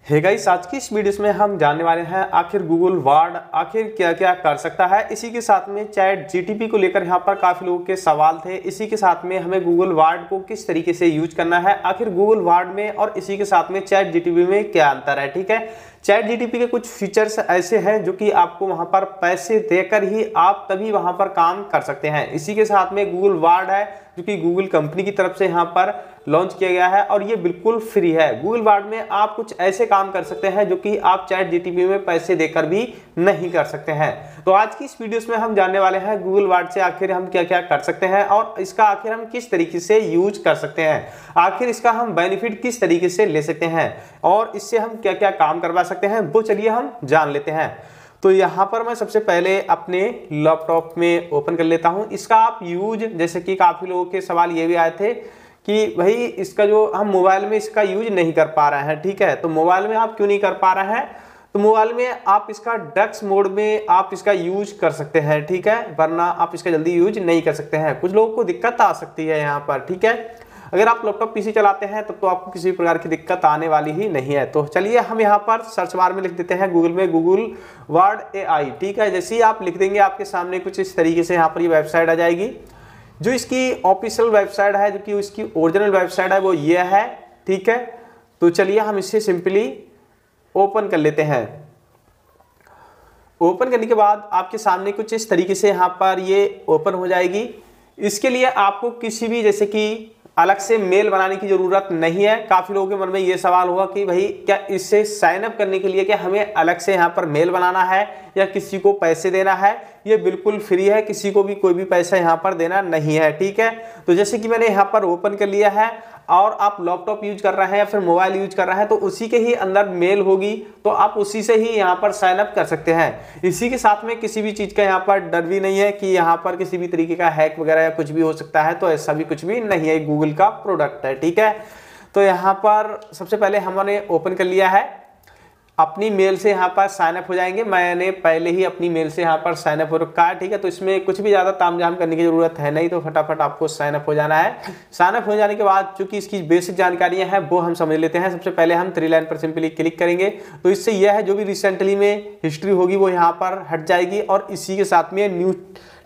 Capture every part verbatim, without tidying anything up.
Hey guys, आज की इस वीडियो में हम जानने वाले हैं आखिर गूगल वर्ड आखिर क्या क्या कर सकता है। इसी के साथ में चैट जीटीपी को लेकर यहाँ पर काफ़ी लोगों के सवाल थे। इसी के साथ में हमें गूगल वर्ड को किस तरीके से यूज करना है, आखिर गूगल वर्ड में और इसी के साथ में चैट जीटीपी में क्या अंतर है। ठीक है, चैट जीटीपी के कुछ फीचर्स ऐसे हैं जो कि आपको वहां पर पैसे देकर ही आप तभी वहां पर काम कर सकते हैं। इसी के साथ में गूगल वर्ड है जो कि गूगल कंपनी की तरफ से यहाँ पर लॉन्च किया गया है और ये बिल्कुल फ्री है। गूगल वर्ड में आप कुछ ऐसे काम कर सकते हैं जो कि आप चैट जीटीपी में पैसे देकर भी नहीं कर सकते हैं। तो आज की इस वीडियो में हम जानने वाले हैं गूगल वर्ड से आखिर हम क्या क्या कर सकते हैं और इसका आखिर हम किस तरीके से यूज कर सकते हैं, आखिर इसका हम बेनिफिट किस तरीके से ले सकते हैं और इससे हम क्या क्या काम करवा सकते हैं, वो चलिए हम जान लेते हैं। तो यहाँ पर मैं सबसे पहले अपने लैपटॉप में ओपन कर लेता हूँ। इसका आप यूज, जैसे कि काफ़ी लोगों के सवाल ये भी आए थे कि भाई इसका जो हम मोबाइल में इसका यूज नहीं कर पा रहे हैं। ठीक है, तो मोबाइल में आप क्यों नहीं कर पा रहे हैं, तो मोबाइल में आप इसका डेस्क मोड में आप इसका यूज कर सकते हैं। ठीक है, वरना आप इसका जल्दी यूज नहीं कर सकते हैं। कुछ लोगों को दिक्कत आ सकती है यहाँ पर। ठीक है, अगर आप लैपटॉप पीसी चलाते हैं तब तो आपको किसी प्रकार की दिक्कत आने वाली ही नहीं है। तो चलिए हम यहाँ पर सर्च बार में लिख देते हैं गूगल में गूगल वर्ड एआई। ठीक है, जैसे ही आप लिख देंगे आपके सामने कुछ इस तरीके से यहाँ पर ये वेबसाइट आ जाएगी। जो इसकी ऑफिशियल वेबसाइट है, जो कि इसकी ओरिजिनल वेबसाइट है, वो ये है। ठीक है, तो चलिए हम इसे सिंपली ओपन कर लेते हैं। ओपन करने के बाद आपके सामने कुछ इस तरीके से यहाँ पर ये ओपन हो जाएगी। इसके लिए आपको किसी भी जैसे कि अलग से मेल बनाने की जरूरत नहीं है। काफी लोगों के मन में ये सवाल होगा कि भाई क्या इससे साइन अप करने के लिए क्या हमें अलग से यहाँ पर मेल बनाना है या किसी को पैसे देना है। ये बिल्कुल फ्री है, किसी को भी कोई भी पैसा यहाँ पर देना नहीं है। ठीक है, तो जैसे कि मैंने यहाँ पर ओपन कर लिया है और आप लैपटॉप यूज कर रहे हैं या फिर मोबाइल यूज कर रहे हैं तो उसी के ही अंदर मेल होगी, तो आप उसी से ही यहाँ पर साइन अप कर सकते हैं। इसी के साथ में किसी भी चीज का यहाँ पर डर भी नहीं है कि यहाँ पर किसी भी तरीके का हैक वगैरह या कुछ भी हो सकता है, तो ऐसा भी कुछ भी नहीं है, गूगल का प्रोडक्ट है। ठीक है, तो यहाँ पर सबसे पहले हमने ओपन कर लिया है, अपनी मेल से यहाँ पर साइन अप हो जाएंगे। मैंने पहले ही अपनी मेल से यहाँ पर साइन अप हो रखा है। ठीक है, तो इसमें कुछ भी ज़्यादा तामझाम करने की ज़रूरत है नहीं, तो फटाफट आपको साइन अप हो जाना है। साइन अप हो जाने के बाद चूंकि इसकी बेसिक जानकारियाँ हैं वो हम समझ लेते हैं। सबसे पहले हम थ्री लाइन पर सिंपली क्लिक करेंगे तो इससे यह है जो भी रिसेंटली में हिस्ट्री होगी वो यहाँ पर हट जाएगी और इसी के साथ में न्यू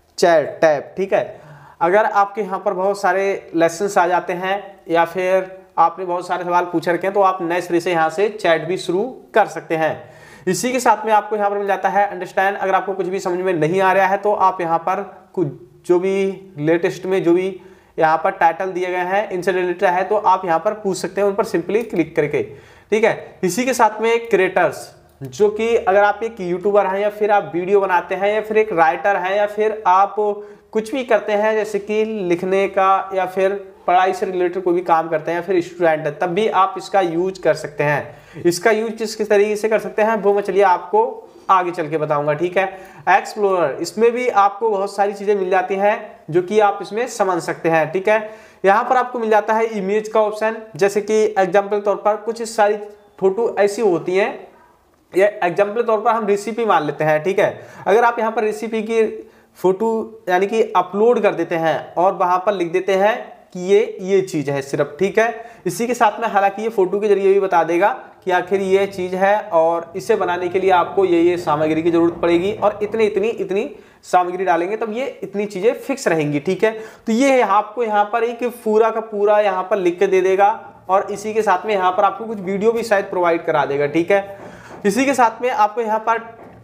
चैट टैब। ठीक है, अगर आपके यहाँ पर बहुत सारे लेसन्स आ जाते हैं या फिर आपने बहुत सारे सवाल पूछ रखे हैं तो आप नए सिरे से यहाँ से चैट भी शुरू कर सकते हैं। इसी के साथ में आपको यहाँ पर मिल जाता है अंडरस्टैंड। अगर आपको कुछ भी समझ में नहीं आ रहा है तो आप यहाँ पर कुछ जो भी लेटेस्ट में जो भी यहाँ पर टाइटल दिए गए हैं इनसे रिलेटेड है तो आप यहाँ पर पूछ सकते हैं उन पर सिंपली क्लिक करके। ठीक है, इसी के साथ में क्रिएटर्स, जो कि अगर आप एक यूट्यूबर हैं या फिर आप वीडियो बनाते हैं या फिर एक राइटर हैं या फिर आप कुछ भी करते हैं जैसे कि लिखने का या फिर पढ़ाई से रिलेटेड कोई भी काम करते हैं या फिर स्टूडेंट है, तब भी आप इसका यूज कर सकते हैं। इसका यूज किस किस तरीके से कर सकते हैं वो मैं चलिए आपको आगे चल के बताऊंगा। ठीक है, एक्सप्लोरर, इसमें भी आपको बहुत सारी चीजें मिल जाती हैं जो कि आप इसमें समझ सकते हैं। ठीक है, यहाँ पर आपको मिल जाता है इमेज का ऑप्शन, जैसे कि एग्जाम्पल तौर पर कुछ सारी फोटो ऐसी होती हैं, या एग्जाम्पल तौर पर हम रेसिपी मान लेते हैं। ठीक है, अगर आप यहाँ पर रेसिपी की फोटो यानी कि अपलोड कर देते हैं और वहां पर लिख देते हैं कि ये ये चीज है सिर्फ। ठीक है, इसी के साथ में हालांकि ये फोटो के जरिए भी बता देगा कि आखिर ये चीज है और इसे बनाने के लिए आपको ये ये सामग्री की जरूरत पड़ेगी और इतनी इतनी इतनी सामग्री डालेंगे तब ये इतनी चीजें फिक्स रहेंगी। ठीक है, तो ये आपको यहाँ पर एक पूरा का पूरा यहाँ पर लिख के दे देगा और इसी के साथ में यहाँ पर आपको कुछ वीडियो भी शायद प्रोवाइड करा देगा। ठीक है, इसी के साथ में आपको यहाँ पर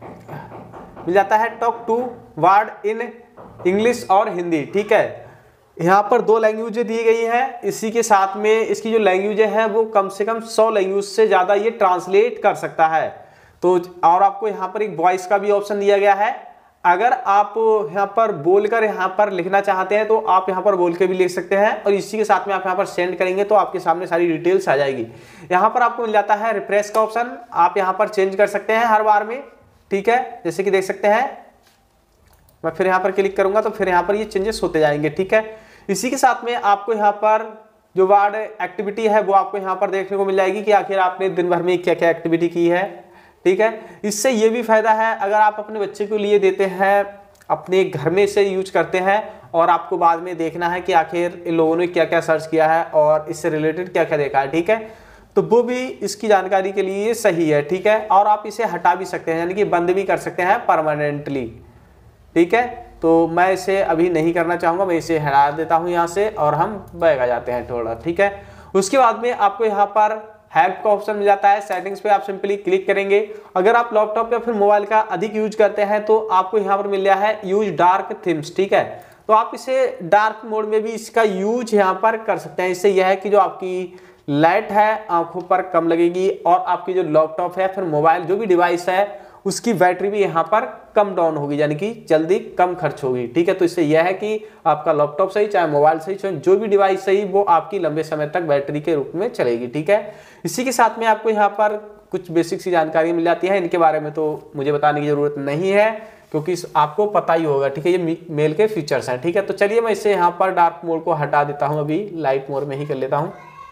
मिल जाता है talk to word in English और हिंदी। ठीक है, यहाँ पर दो लैंग्वेज दी गई है। इसी के साथ में इसकी जो लैंग्वेज है वो कम से कम सौ लैंग्वेज से ज़्यादा ये ट्रांसलेट कर सकता है। तो और आपको यहाँ पर एक वॉइस का भी ऑप्शन दिया गया है। अगर आप यहाँ पर बोलकर यहाँ पर लिखना चाहते हैं तो आप यहाँ पर बोल के भी लिख सकते हैं और इसी के साथ में आप यहाँ पर सेंड करेंगे तो आपके सामने सारी डिटेल्स आ जाएगी। यहाँ पर आपको मिल जाता है रिफ्रेश का ऑप्शन, आप यहाँ पर चेंज कर सकते हैं हर बार में। ठीक है, जैसे कि देख सकते हैं मैं फिर यहाँ पर क्लिक करूंगा तो फिर यहाँ पर ये चेंजेस होते जाएंगे। ठीक है, इसी के साथ में आपको यहाँ पर जो वर्ड एक्टिविटी है वो आपको यहाँ पर देखने को मिल जाएगी कि आखिर आपने दिन भर में क्या क्या एक्टिविटी की है। ठीक है, इससे ये भी फायदा है अगर आप अपने बच्चे के लिए देते हैं, अपने घर में से यूज करते हैं और आपको बाद में देखना है कि आखिर इन लोगों ने क्या क्या सर्च किया है और इससे रिलेटेड क्या क्या देखा है। ठीक है, तो वो भी इसकी जानकारी के लिए सही है, ठीक है। और आप इसे हटा भी सकते हैं, यानी कि बंद भी कर सकते हैं परमानेंटली, ठीक है। तो मैं इसे अभी नहीं करना चाहूँगा, मैं इसे हटा देता हूँ यहाँ से और हम बैक आ जाते हैं थोड़ा, ठीक है। उसके बाद में आपको यहाँ पर हेल्प का ऑप्शन मिल जाता है। सेटिंग्स पे आप सिंपली क्लिक करेंगे। अगर आप लैपटॉप या फिर मोबाइल का अधिक यूज करते हैं तो आपको यहाँ पर मिल गया है यूज डार्क थीम्स, ठीक है। तो आप इसे डार्क मोड में भी इसका यूज यहाँ पर कर सकते हैं। इससे यह है कि जो आपकी लाइट है आंखों पर कम लगेगी और आपकी जो लैपटॉप है फिर मोबाइल जो भी डिवाइस है उसकी बैटरी भी यहाँ पर कम डाउन होगी, यानी कि जल्दी कम खर्च होगी, ठीक है। तो इससे यह है कि आपका लैपटॉप सही चाहे मोबाइल सही चाहे जो भी डिवाइस सही वो आपकी लंबे समय तक बैटरी के रूप में चलेगी, ठीक है। इसी के साथ में आपको यहाँ पर कुछ बेसिक सी जानकारी मिल जाती है। इनके बारे में तो मुझे बताने की जरूरत नहीं है क्योंकि आपको पता ही होगा, ठीक है। ये मेल के फीचर्स हैं, ठीक है। तो चलिए मैं इसे यहाँ पर डार्क मोड को हटा देता हूँ, अभी लाइट मोड में ही कर लेता हूँ।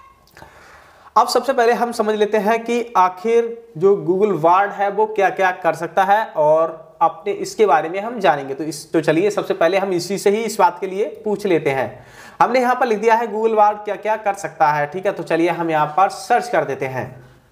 अब सबसे पहले हम समझ लेते हैं कि आखिर जो गूगल वार्ड है वो क्या क्या कर सकता है और अपने इसके बारे में हम जानेंगे। तो इस तो चलिए सबसे पहले हम इसी से ही इस बात के लिए पूछ लेते हैं। हमने यहाँ पर लिख दिया है गूगल वार्ड क्या क्या कर सकता है, ठीक है। तो चलिए हम यहाँ पर सर्च कर देते हैं।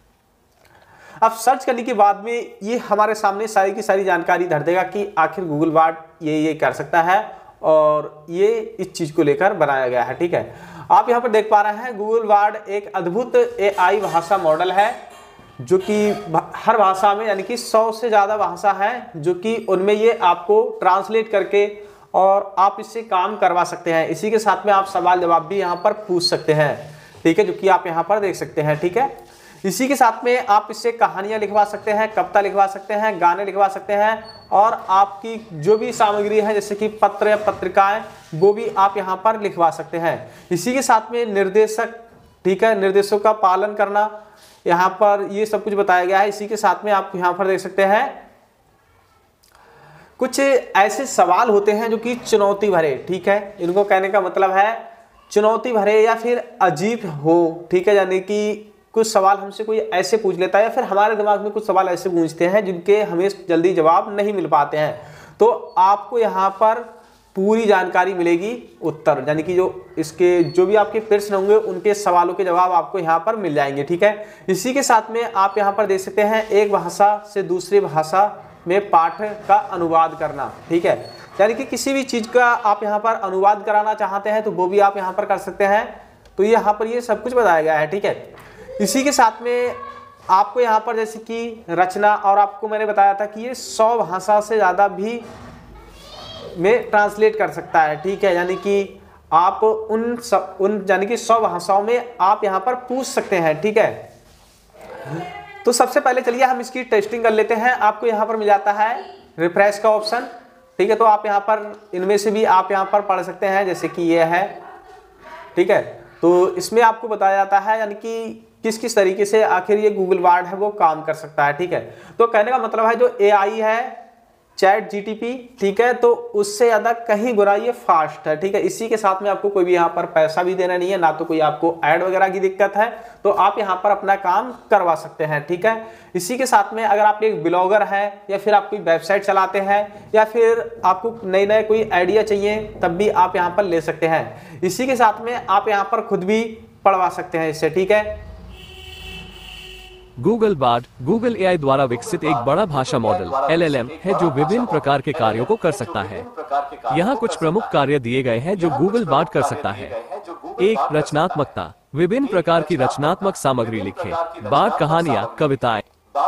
अब सर्च करने के बाद में ये हमारे सामने सारी की सारी जानकारी धर देगा कि आखिर गूगल वार्ड ये ये कर सकता है और ये इस चीज को लेकर बनाया गया है, ठीक है। आप यहाँ पर देख पा रहे हैं गूगल वार्ड एक अद्भुत एआई भाषा मॉडल है जो कि हर भाषा में यानी कि सौ से ज़्यादा भाषा है जो कि उनमें ये आपको ट्रांसलेट करके और आप इससे काम करवा सकते हैं। इसी के साथ में आप सवाल जवाब भी यहाँ पर पूछ सकते हैं, ठीक है, जो कि आप यहाँ पर देख सकते हैं, ठीक है। इसी के साथ में आप इससे कहानियाँ लिखवा सकते हैं, कविता लिखवा सकते हैं, गाने लिखवा सकते हैं और आपकी जो भी सामग्री है जैसे कि पत्र या पत्रिकाएं वो भी आप यहाँ पर लिखवा सकते हैं। इसी के साथ में निर्देशक, ठीक है, निर्देशों का पालन करना यहाँ पर ये सब कुछ बताया गया है। इसी के साथ में आप यहाँ पर देख सकते हैं कुछ ऐसे सवाल होते हैं जो कि चुनौती भरे, ठीक है। इनको कहने का मतलब है चुनौती भरे या फिर अजीब हो, ठीक है। यानी कि कुछ सवाल हमसे कोई ऐसे पूछ लेता है या फिर हमारे दिमाग में कुछ सवाल ऐसे पूछते हैं जिनके हमें जल्दी जवाब नहीं मिल पाते हैं, तो आपको यहाँ पर पूरी जानकारी मिलेगी, उत्तर यानी कि जो इसके जो भी आपके प्रश्न होंगे उनके सवालों के जवाब आपको यहाँ पर मिल जाएंगे, ठीक है। इसी के साथ में आप यहाँ पर देख सकते हैं एक भाषा से दूसरी भाषा में पाठ का अनुवाद करना, ठीक है। यानी कि किसी भी चीज का आप यहाँ पर अनुवाद कराना चाहते हैं तो वो भी आप यहाँ पर कर सकते हैं। तो यहाँ पर ये सब कुछ बताया गया है, ठीक है। इसी के साथ में आपको यहाँ पर जैसे कि रचना और आपको मैंने बताया था कि ये सौ भाषा से ज़्यादा भी में ट्रांसलेट कर सकता है, ठीक है। यानी कि आप उन सब उन यानी कि सौ भाषाओं में आप यहाँ पर पूछ सकते हैं, ठीक है। तो सबसे पहले चलिए हम इसकी टेस्टिंग कर लेते हैं। आपको यहाँ पर मिल जाता है रिफ्रेश का ऑप्शन, ठीक है। तो आप यहाँ पर इनमें से भी आप यहाँ पर पढ़ सकते हैं जैसे कि ये है, ठीक है। तो इसमें आपको बताया जाता है यानी कि किस किस तरीके से आखिर ये गूगल वार्ड है वो काम कर सकता है, ठीक है। तो कहने का मतलब है जो एआई है चैट जीटीपी, ठीक है, तो उससे ज़्यादा कहीं गुना ये फास्ट है, ठीक है। इसी के साथ में आपको कोई भी यहाँ पर पैसा भी देना नहीं है, ना तो कोई आपको ऐड वगैरह की दिक्कत है, तो आप यहाँ पर अपना काम करवा सकते हैं, ठीक है। इसी के साथ में अगर आप एक ब्लॉगर है या फिर आप कोई वेबसाइट चलाते हैं या फिर आपको नए नए कोई आइडिया चाहिए तब भी आप यहाँ पर ले सकते हैं। इसी के साथ में आप यहाँ पर खुद भी पढ़वा सकते हैं इससे, ठीक है। गूगल बार्ड गूगल एआई द्वारा विकसित एक बड़ा भाषा मॉडल एल एल एम है जो विभिन्न प्रकार के कार्यों को कर सकता है। यहाँ कुछ प्रमुख कार्य दिए गए हैं जो गूगल बार्ड कर सकता है। एक, रचनात्मकता, विभिन्न प्रकार की रचनात्मक सामग्री लिखे। बार्ड कहानियाँ, कविताएं।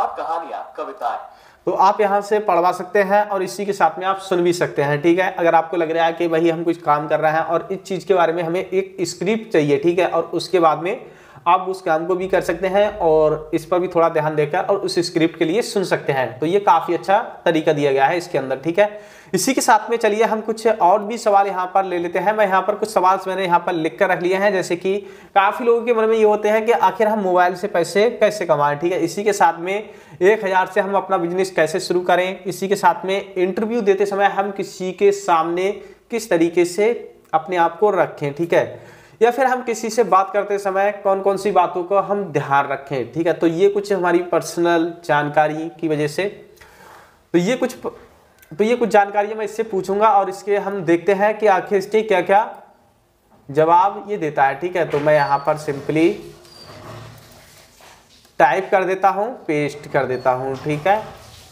तो आप यहाँ से पढ़वा सकते हैं और इसी के साथ में आप सुन भी सकते हैं, ठीक है। अगर आपको लग रहा है कि भाई हम कुछ काम कर रहे हैं और इस चीज के बारे में हमें एक स्क्रिप्ट चाहिए, ठीक है, और उसके बाद में आप उस काम को भी कर सकते हैं और इस पर भी थोड़ा ध्यान देकर और उस स्क्रिप्ट के लिए सुन सकते हैं। तो ये काफी अच्छा तरीका दिया गया है इसके अंदर, ठीक है। इसी के साथ में चलिए हम कुछ और भी सवाल यहाँ पर ले लेते हैं। मैं यहाँ पर कुछ सवाल मैंने यहाँ पर लिख कर रख लिए हैं, जैसे कि काफी लोगों के मन में ये होते हैं कि आखिर हम मोबाइल से पैसे कैसे कमाएं, ठीक है। इसी के साथ में एक हजार से हम अपना बिजनेस कैसे शुरू करें। इसी के साथ में इंटरव्यू देते समय हम किसी के सामने किस तरीके से अपने आप को रखें, ठीक है, या फिर हम किसी से बात करते समय कौन कौन सी बातों को हम ध्यान रखें, ठीक है। तो ये कुछ हमारी पर्सनल जानकारी की वजह से तो ये कुछ तो ये कुछ जानकारी मैं इससे पूछूंगा और इसके हम देखते हैं कि आखिर इसके क्या क्या जवाब ये देता है, ठीक है। तो मैं यहाँ पर सिंपली टाइप कर देता हूँ, पेस्ट कर देता हूँ। ठीक है,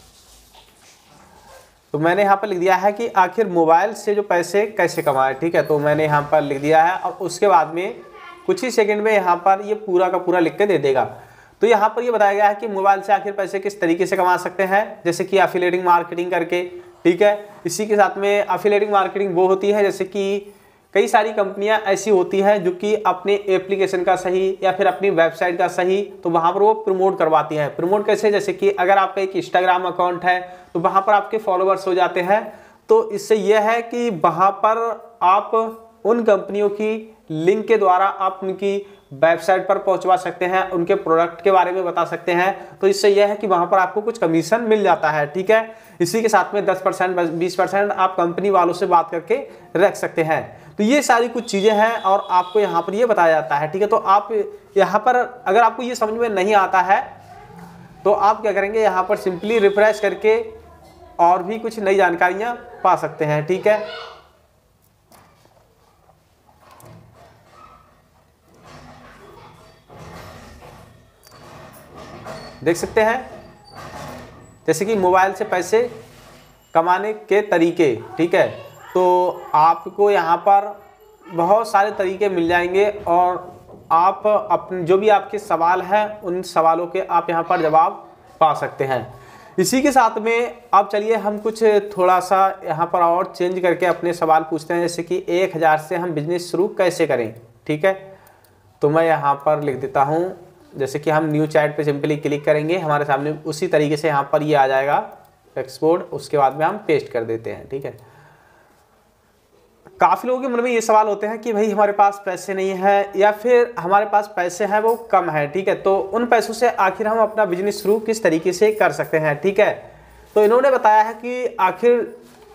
तो मैंने यहाँ पर लिख दिया है कि आखिर मोबाइल से जो पैसे कैसे कमाए। ठीक है, तो मैंने यहाँ पर लिख दिया है और उसके बाद में कुछ ही सेकंड में यहाँ पर ये पूरा का पूरा लिख के दे देगा। तो यहाँ पर ये बताया गया है कि मोबाइल से आखिर पैसे किस तरीके से कमा सकते हैं, जैसे कि एफिलिएटिंग मार्केटिंग करके। ठीक है, इसी के साथ में एफिलिएटिंग मार्केटिंग वो होती है जैसे कि कई सारी कंपनियां ऐसी होती हैं जो कि अपने एप्लीकेशन का सही या फिर अपनी वेबसाइट का सही तो वहां पर वो प्रमोट करवाती हैं। प्रमोट कैसे, जैसे कि अगर आपका एक इंस्टाग्राम अकाउंट है तो वहां पर आपके फॉलोअर्स हो जाते हैं, तो इससे यह है कि वहां पर आप उन कंपनियों की लिंक के द्वारा आप उनकी वेबसाइट पर पहुंचवा सकते हैं, उनके प्रोडक्ट के बारे में बता सकते हैं। तो इससे यह है कि वहां पर आपको कुछ कमीशन मिल जाता है। ठीक है, इसी के साथ में दस परसेंट बीस परसेंट आप कंपनी वालों से बात करके रख सकते हैं। तो ये सारी कुछ चीजें हैं और आपको यहाँ पर ये बताया जाता है। ठीक है, तो आप यहाँ पर अगर आपको ये समझ में नहीं आता है तो आप क्या करेंगे, यहाँ पर सिंपली रिफ्रेश करके और भी कुछ नई जानकारियां पा सकते हैं। ठीक है, देख सकते हैं जैसे कि मोबाइल से पैसे कमाने के तरीके। ठीक है, तो आपको यहाँ पर बहुत सारे तरीके मिल जाएंगे और आप अपने जो भी आपके सवाल हैं उन सवालों के आप यहाँ पर जवाब पा सकते हैं। इसी के साथ में अब चलिए हम कुछ थोड़ा सा यहाँ पर और चेंज करके अपने सवाल पूछते हैं, जैसे कि एक हज़ार से हम बिजनेस शुरू कैसे करें। ठीक है, तो मैं यहाँ पर लिख देता हूँ, जैसे कि हम न्यू चैट पे सिंपली क्लिक करेंगे, हमारे सामने उसी तरीके से यहाँ पर ये आ जाएगा एक्सपोर्ट, उसके बाद में हम पेस्ट कर देते हैं। ठीक है, काफ़ी लोगों के मन में ये सवाल होते हैं कि भाई हमारे पास पैसे नहीं है या फिर हमारे पास पैसे हैं वो कम है। ठीक है, तो उन पैसों से आखिर हम अपना बिजनेस शुरू किस तरीके से कर सकते हैं। ठीक है, तो इन्होंने बताया है कि आखिर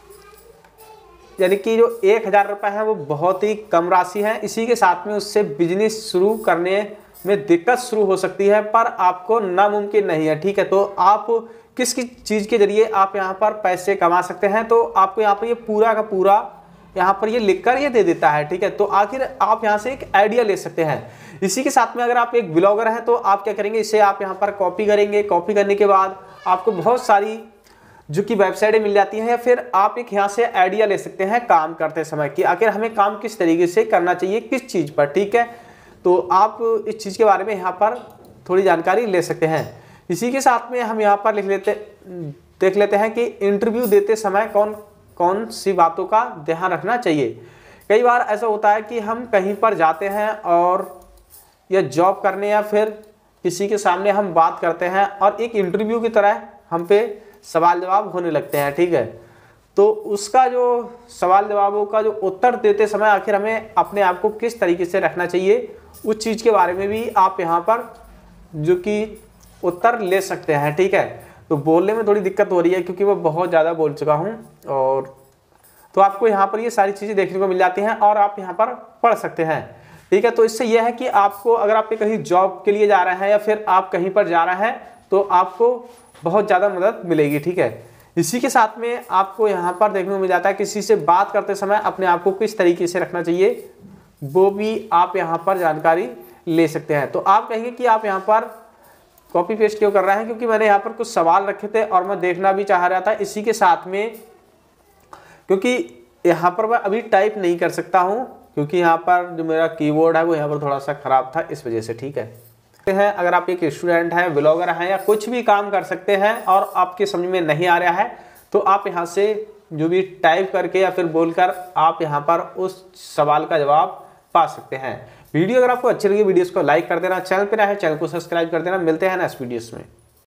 यानी कि जो एक हज़ार रुपये है वो बहुत ही कम राशि है, इसी के साथ में उससे बिजनेस शुरू करने में दिक्कत शुरू हो सकती है पर आपको नामुमकिन नहीं है। ठीक है, तो आप किस किस चीज़ के जरिए आप यहाँ पर पैसे कमा सकते हैं, तो आपको यहाँ पर ये पूरा का पूरा यहाँ पर ये लिखकर ये दे देता है। ठीक है, तो आखिर आप यहाँ से एक आइडिया ले सकते हैं। इसी के साथ में अगर आप एक ब्लॉगर हैं तो आप क्या करेंगे, इसे आप यहाँ पर कॉपी करेंगे। कॉपी करने के बाद आपको बहुत सारी जो कि वेबसाइटें मिल जाती हैं या फिर आप एक यहाँ से आइडिया ले सकते हैं काम करते समय कि आखिर हमें काम किस तरीके से करना चाहिए, किस चीज़ पर। ठीक है, तो आप इस चीज़ के बारे में यहाँ पर थोड़ी जानकारी ले सकते हैं। इसी के साथ में हम यहाँ पर लिख लेते देख लेते हैं कि इंटरव्यू देते समय कौन कौन सी बातों का ध्यान रखना चाहिए। कई बार ऐसा होता है कि हम कहीं पर जाते हैं और या जॉब करने या फिर किसी के सामने हम बात करते हैं और एक इंटरव्यू की तरह हम पे सवाल जवाब होने लगते हैं। ठीक है, तो उसका जो सवाल जवाबों का जो उत्तर देते समय आखिर हमें अपने आप को किस तरीके से रखना चाहिए, उस चीज़ के बारे में भी आप यहाँ पर जो कि उत्तर ले सकते हैं। ठीक है, तो बोलने में थोड़ी दिक्कत हो रही है क्योंकि मैं बहुत ज़्यादा बोल चुका हूँ, और तो आपको यहाँ पर ये सारी चीज़ें देखने को मिल जाती हैं और आप यहाँ पर पढ़ सकते हैं। ठीक है, तो इससे यह है कि आपको अगर आप कहीं जॉब के लिए जा रहे हैं या फिर आप कहीं पर जा रहे हैं तो आपको बहुत ज़्यादा मदद मिलेगी। ठीक है, इसी के साथ में आपको यहाँ पर देखने को मिल जाता है किसी से बात करते समय अपने आप को किस तरीके से रखना चाहिए, वो भी आप यहाँ पर जानकारी ले सकते हैं। तो आप कहेंगे कि आप यहाँ पर कॉपी पेस्ट क्यों कर रहे हैं, क्योंकि मैंने यहाँ पर कुछ सवाल रखे थे और मैं देखना भी चाह रहा था। इसी के साथ में क्योंकि यहाँ पर मैं अभी टाइप नहीं कर सकता हूँ क्योंकि यहाँ पर जो मेरा कीबोर्ड है वो यहाँ पर थोड़ा सा ख़राब था, इस वजह से। ठीक है, अगर आप एक स्टूडेंट हैं, ब्लॉगर हैं या कुछ भी काम कर सकते हैं और आपके समझ में नहीं आ रहा है तो आप यहाँ से जो भी टाइप करके या फिर बोलकर आप यहाँ पर उस सवाल का जवाब पा सकते हैं। वीडियो अगर आपको अच्छी लगी वीडियोस को लाइक कर देना, चैनल पे नया है चैनल को सब्सक्राइब कर देना। मिलते हैं नेक्स्ट वीडियोस में।